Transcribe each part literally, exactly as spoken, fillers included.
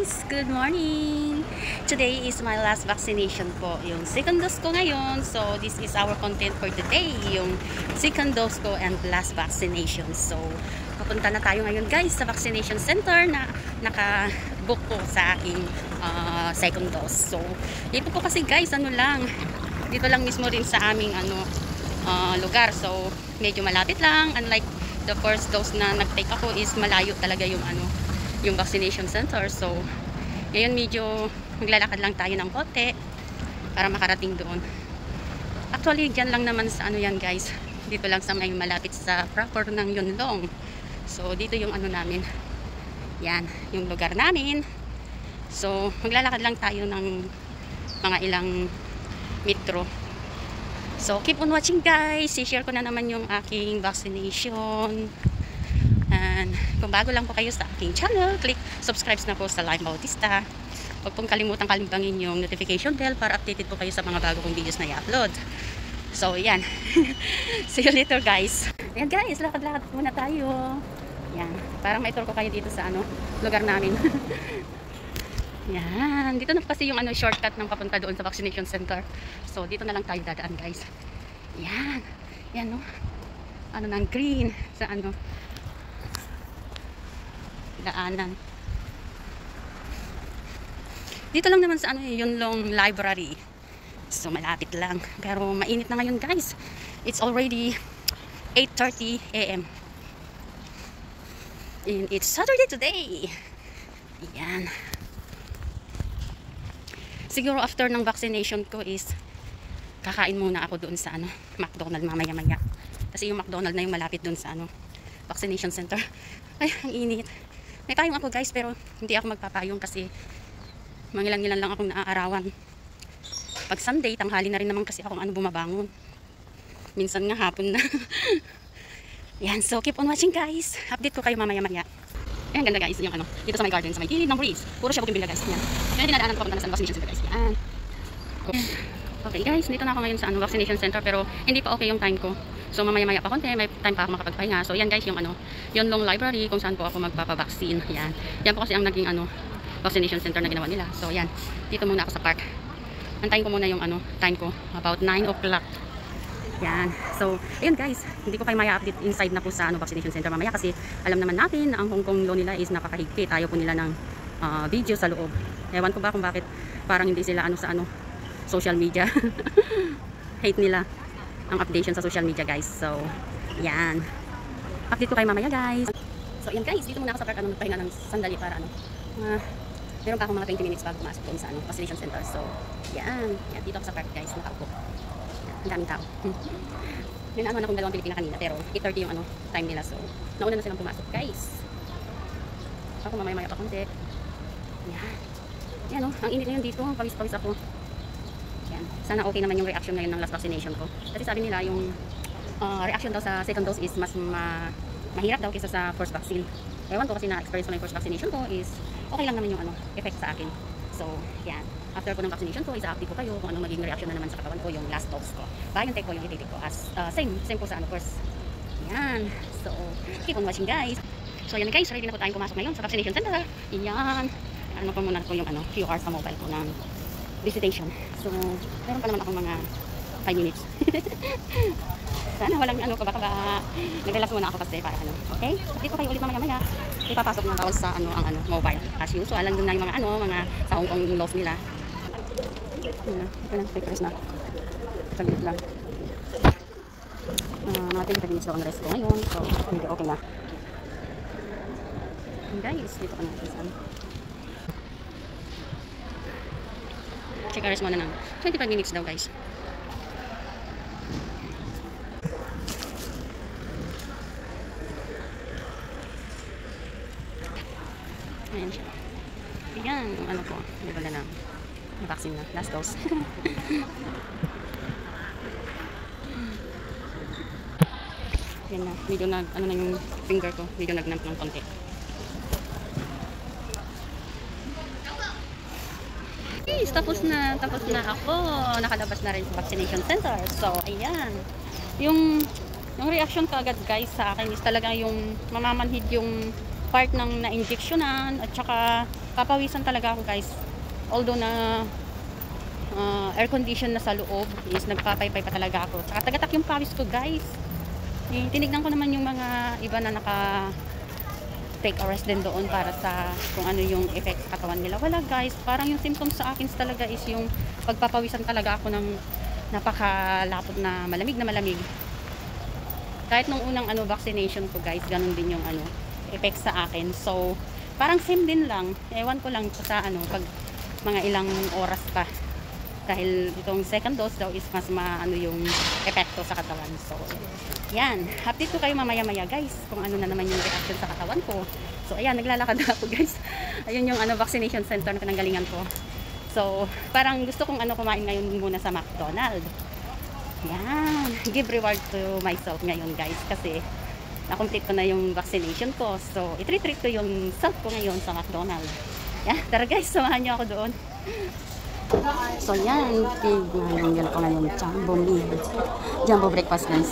guys! Good morning! Today is my last vaccination po. Yung second dose ko ngayon. So, this is our content for today. Yung second dose ko and last vaccination. So, papunta na tayo ngayon guys sa vaccination center na naka-book po sa aking uh, second dose. So, dito po kasi guys, ano lang, dito lang mismo rin sa aming ano, uh, lugar. So, medyo malapit lang. Unlike the first dose na nag-take ako is malayo talaga yung ano, yung vaccination center. So ngayon medyo maglalakad lang tayo ng konti para makarating doon. Actually dyan lang naman sa ano yan guys, dito lang sa may malapit sa proper ng Yunlong. So dito yung ano namin, yan yung lugar namin. So maglalakad lang tayo ng mga ilang metro. So keep on watching guys. I-share ko na naman yung aking vaccination. And kung bago lang po kayo sa aking channel, click subscribe na po sa Live Bautista. Huwag pong kalimutan kalimbangin yung notification bell para updated po kayo sa mga bago kong videos na i-upload. So yan. See you later guys. Ayan guys, lakad-lakad muna tayo. Yan. Parang may tour ko kayo dito sa ano, lugar namin. Yan. Dito na kasi yung ano, shortcut ng papunta doon sa vaccination center. So dito na lang tayo dadaan guys. Yan. Yan no. Ano ng green sa ano, daanan. Dito lang naman sa ano, Yunlong Library. So malapit lang. Pero mainit na ngayon guys. It's already eight thirty A M And it's Saturday today. Yan. Siguro after ng vaccination ko is kakain muna ako doon sa ano, McDonald's mamaya-maya. Kasi yung McDonald's na yung malapit doon sa ano, vaccination center. Ay, ang init. May payong ako guys, pero hindi ako magpapayong kasi mangilan-ngilan lang akong naaarawan. Pag Sunday, tanghali na rin naman kasi akong ano bumabangon. Minsan nga hapon na. Yan, so keep on watching guys. Update ko kayo mamaya-maya. Ayan, ganda guys, yung ano, dito sa may garden, sa may gilid ng breeze. Puro siya bukimbilya guys. Yan. Yan, dinadaanan ko papunta na sa vaccination center guys. Yan. Okay guys, dito na ako ngayon sa ano, vaccination center, pero hindi pa okay yung time ko. So mamaya-maya pa konti, may time pa ako makapagpahinga. So yan guys, yung ano, Yunlong Library kung saan po ako magpapavaccine. Yan. Yan po kasi ang naging ano, vaccination center na ginawa nila. So yan, dito muna ako sa park. Antayin ko muna yung ano, time ko, about nine o'clock. Yan. So, ayun guys, hindi ko kayo maya update inside na po sa ano, vaccination center mamaya kasi alam naman natin na ang Hong Kong law nila is napakahigpit. Ayaw po nila ng uh, video sa loob. Ewan ko ba kung bakit parang hindi sila ano sa ano, social media. Hate nila ang updation sa social media guys. So, yan. Update ko kayo mamaya guys. So, yan guys, dito muna ako sa park, ano, nagpahinga ng sandali para ano, uh, meron pa akong mga twenty minutes bago pumasok doon sa ano, vaccination center. So, yan. Yan, dito ako sa park guys, nakaupo. Ang daming tao. May naano na akong dalawang Pilipina kanina, pero eight thirty yung ano, time nila. So, nauna na silang pumasok guys. Ako mamaya-maya pa konti. Yan. Yan o, ang init ngayon dito, pawis-pawis ako. Yan. Sana okay naman yung reaction ngayon ng last vaccination ko. Kasi sabi nila yung uh, reaction daw sa second dose is mas ma mahirap daw kaysa sa first vaccine. Ewan ko kasi na-experience ko na yung first vaccination ko is okay lang naman yung ano, effect sa akin. So, yan. After ko ng vaccination ko, isa-update ko kayo kung anong magiging reaction na naman sa katawan ko yung last dose ko. BioNTech ko yung ititik ko as uh, same, same po sa ano first. Yan. So, keep on watching guys. So, yan guys, ready na po tayong pumasok ngayon sa vaccination center. Yan. Ano pa muna ko yung ano, Q R sa mobile ko ng visitation. So, meron pa naman akong mga five minutes. Sana walang ano, baka ba nag-relax muna ako kasi para ano. Okay? Update ko kayo ulit mamaya-maya. Ipapasok na bawal sa ano ang ano, mobile. As usual, alam na yung mga ano, mga sa Hong Kong laws nila. Ano, ito na, papers na. Saglit lang. Uh, mga thirty minutes daw ang rest ko ngayon. So, hindi okay na. And guys, dito ka natin sa ano. Check our rest muna ng twenty-five minutes daw guys. Ayan siya. Ayan, ano po, hindi pala na na-vaccine na, last dose. Ayan na, medyo nag, ano na yung finger ko, medyo nagnamp ng konti. Guys, tapos na, tapos na ako. Nakalabas na rin sa vaccination center. So, ayan. Yung, yung reaction ka agad guys sa akin is talaga yung mamamanhid yung part ng na-injectionan at saka papawisan talaga ako guys. Although na uh, air condition na sa loob, is nagpapaypay pa talaga ako. Tsaka tagatak yung pawis ko guys. Eh, tinignan ko naman yung mga iba na naka take a rest din doon para sa kung ano yung effect sa katawan nila. Wala guys, parang yung symptoms sa akin talaga is yung pagpapawisan talaga ako ng napakalapot na malamig na malamig. Kahit nung unang ano vaccination ko guys, ganun din yung ano effect sa akin. So parang same din lang. Ewan ko lang sa ano pag mga ilang oras pa. Dahil itong second dose daw is mas maano yung epekto sa katawan. So yan, update ko kayo mamaya-maya guys kung ano na naman yung reaction sa katawan ko. So ayan, naglalakad na ako guys. Ayun yung ano vaccination center na pinanggalingan ko. So parang gusto kong ano kumain ngayon muna sa McDonald's. Yan, give reward to myself ngayon guys kasi na-complete ko na yung vaccination ko. So i-treat ko yung self ko ngayon sa McDonald's. Yan, tara guys, samahan niyo ako doon. So yan, tignan ko ngayon jumbo meal. Jumbo breakfast guys.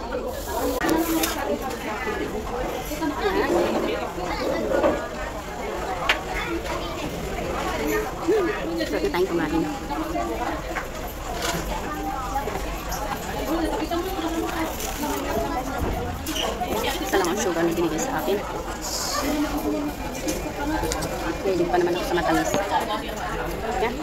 So, ito tayong kumain. Isa lang ang sugar na binigay sa akin. Pwede pa naman ako sa matamis. Yan.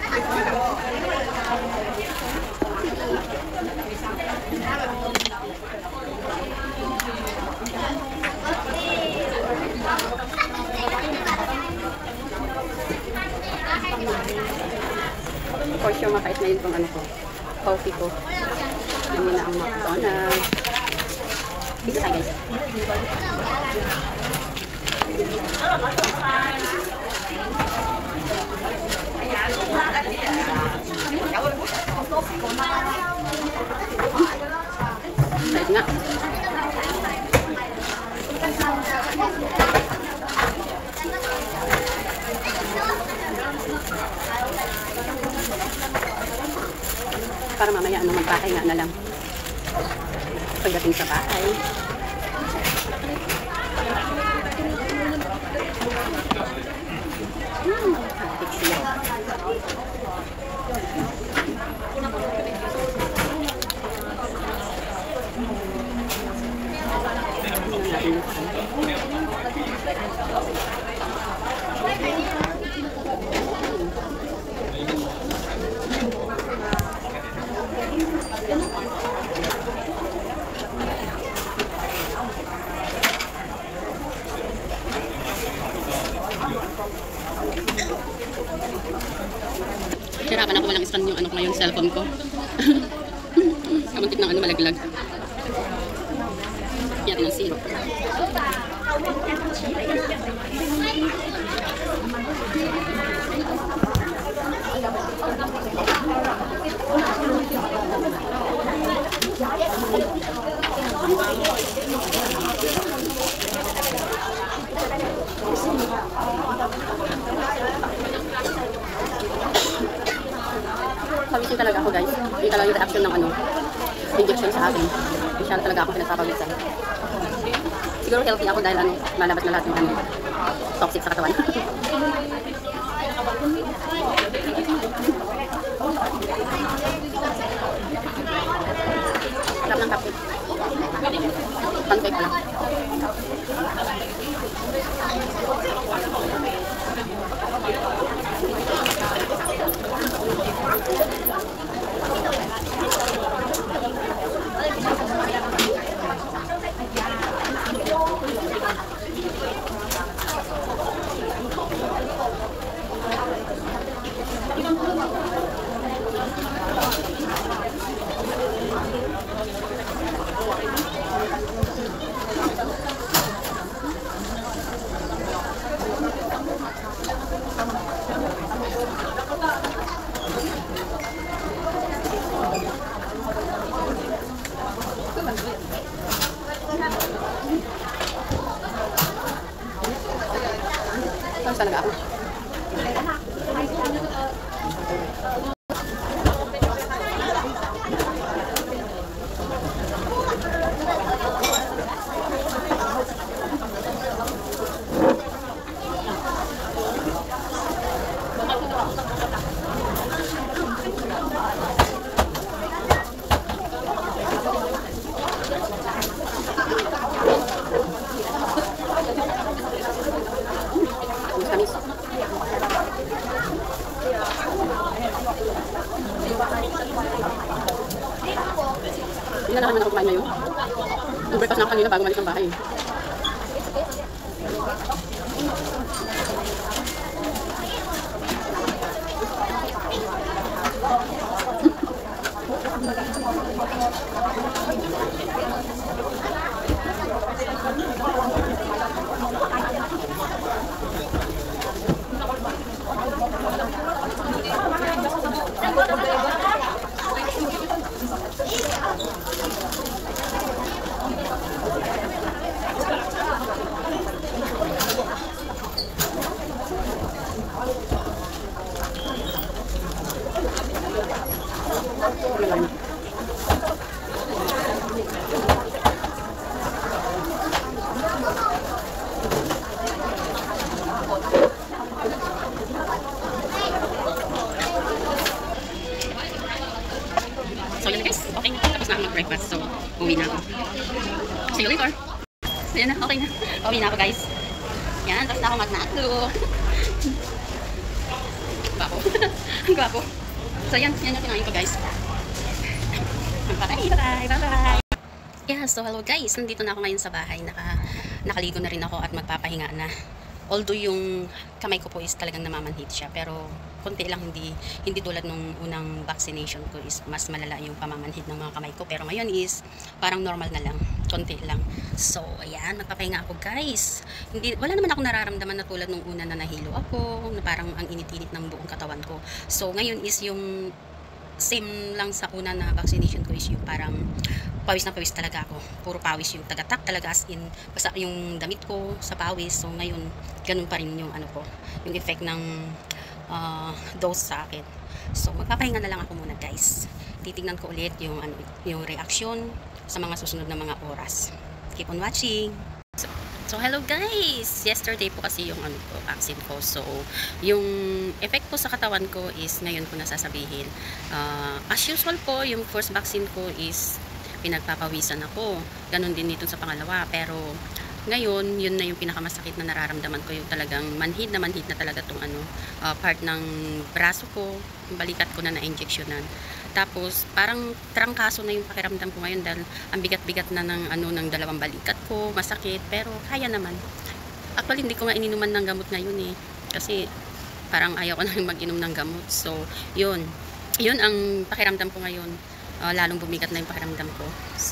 For sure, mapait na yun kung ano ko. Coffee ko. Yan na ang McDonald's. Dito tayo guys. Pait nga. Para mamaya ano magpapahinga na lang pagdating sa bahay. Hmm, hapik siya. Hirapan ako walang stand yung ano ko ngayon, cellphone ko. Kamuntik ng ano malaglag. Yan ng zero. Pawisin talaga ako guys. Hindi talaga yung reaction ng ano injection sa akin. Hindi siya talaga ako pinagpapawisan. Siguro healthy ako dahil ano, malabas na lahat ng ano, toxic sa katawan. Sarap ng kape. Pancake pala. Hindi na naman ako kumain ngayon. Nag-breakfast na ako kanina bago malis ng bahay. So yun guys, okay na. Tapos na ako mag-breakfast. So, uwi na ako. See you later. So yun na, okay na. Uwi na ako guys. Yan, tapos na ako mag-natlo. Gwapo. Ang gwapo. So yan, yan yung kinain ko guys. Bye bye, bye bye. Yeah, so hello guys. Nandito na ako ngayon sa bahay. Naka, nakaligo na rin ako at magpapahinga na. Although yung kamay ko po is talagang namamanhid siya, pero konti lang, hindi hindi tulad nung unang vaccination ko is mas malala yung pamamanhid ng mga kamay ko, pero ngayon is parang normal na lang, konti lang. So ayan, magpapahinga ako guys. Hindi, wala naman ako nararamdaman na tulad nung una na nahilo ako, na parang ang init-init ng buong katawan ko. So ngayon is yung same lang sa una na vaccination ko is yung parang pawis na pawis talaga ako. Puro pawis yung tagatak talaga, as in basta yung damit ko sa pawis. So ngayon, ganun pa rin yung ano ko, yung effect ng uh, dose sa akin. So magpapahinga na lang ako muna guys. Titingnan ko ulit yung ano, yung reaction sa mga susunod na mga oras. Keep on watching. So, so hello guys. Yesterday po kasi yung ano ko, vaccine ko. So yung effect po sa katawan ko is ngayon ko nasasabihin. Uh, as usual po, yung first vaccine ko is pinagpapawisan ako. Ganon din dito sa pangalawa. Pero ngayon, yun na yung pinakamasakit na nararamdaman ko, yung talagang manhid na manhid na talaga tong ano, uh, part ng braso ko, yung balikat ko na na-injectionan. Tapos parang trangkaso na yung pakiramdam ko ngayon dahil ang bigat-bigat na ng ano ng dalawang balikat ko, masakit, pero kaya naman. Actually, hindi ko nga ininuman ng gamot ngayon eh. Kasi parang ayaw ko na mag-inom ng gamot. So, yun. Yun ang pakiramdam ko ngayon. Uh, lalong bumigat na yung pakiramdam ko.